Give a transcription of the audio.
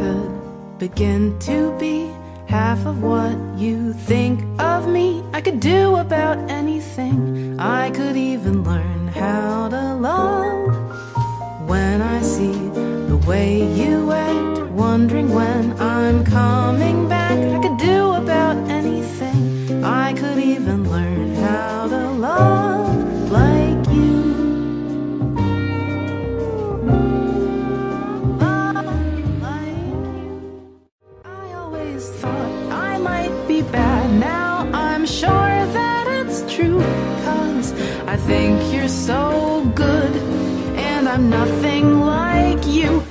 could begin to be half of what you think of me. I could do about anything. I could even learn how to love. When I see the way you act, wondering when I'm coming back, I could do about anything. I could even learn how to love like you. I always thought I might be bad. Now I'm sure that it's true, 'cause I think you're so good, and I'm nothing like you.